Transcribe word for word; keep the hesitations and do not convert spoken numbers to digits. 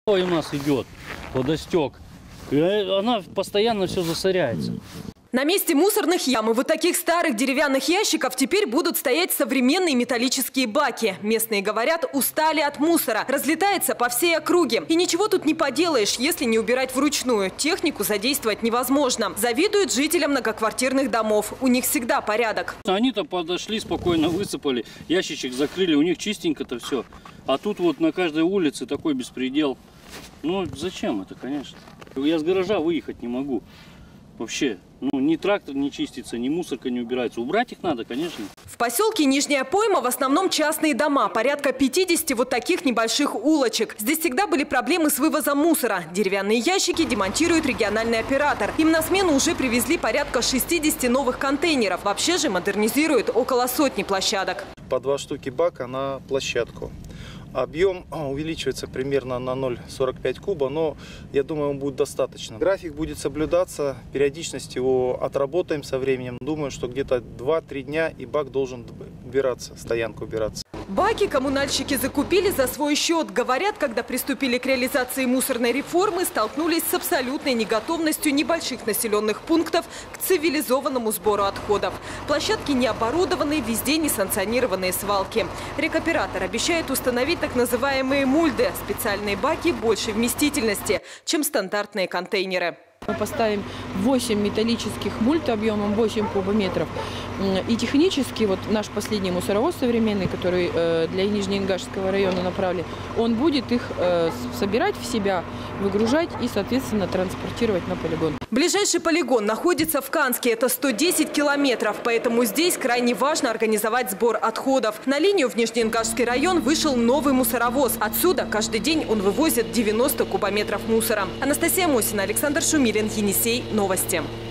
У нас идет водостек, и она постоянно все засоряется. На месте мусорных ям и вот таких старых деревянных ящиков теперь будут стоять современные металлические баки. Местные говорят, устали от мусора. Разлетается по всей округе. И ничего тут не поделаешь, если не убирать вручную. Технику задействовать невозможно. Завидуют жителям многоквартирных домов. У них всегда порядок. Они-то подошли, спокойно высыпали, ящичек закрыли, у них чистенько-то все. А тут вот на каждой улице такой беспредел. Ну зачем это, конечно? Я с гаража выехать не могу. Вообще, ну, ни трактор не чистится, ни мусорка не убирается. Убрать их надо, конечно. В поселке Нижняя Пойма в основном частные дома. Порядка пятидесяти вот таких небольших улочек. Здесь всегда были проблемы с вывозом мусора. Деревянные ящики демонтирует региональный оператор. Им на смену уже привезли порядка шестидесяти новых контейнеров. Вообще же модернизируют около сотни площадок. По два штуки бака на площадку. Объем увеличивается примерно на ноль целых сорок пять куба, но я думаю, он будет достаточно. График будет соблюдаться, периодичность его отработаем со временем. Думаю, что где-то два-три дня и бак должен убираться, стоянка убираться. Баки коммунальщики закупили за свой счет. Говорят, когда приступили к реализации мусорной реформы, столкнулись с абсолютной неготовностью небольших населенных пунктов к цивилизованному сбору отходов. Площадки не оборудованы, везде несанкционированные свалки. Рекоператор обещает установить так называемые мульды – специальные баки большей вместительности, чем стандартные контейнеры. Мы поставим восемь металлических мульт объемом восемь кубометров. И технически вот наш последний мусоровоз современный, который для Нижнеингашского района направлен, он будет их собирать в себя, выгружать и, соответственно, транспортировать на полигон. Ближайший полигон находится в Канске. Это сто десять километров. Поэтому здесь крайне важно организовать сбор отходов. На линию в Нижнеингашский район вышел новый мусоровоз. Отсюда каждый день он вывозит девяносто кубометров мусора. Анастасия Мосина, Александр Шумилин, Енисей. Новости.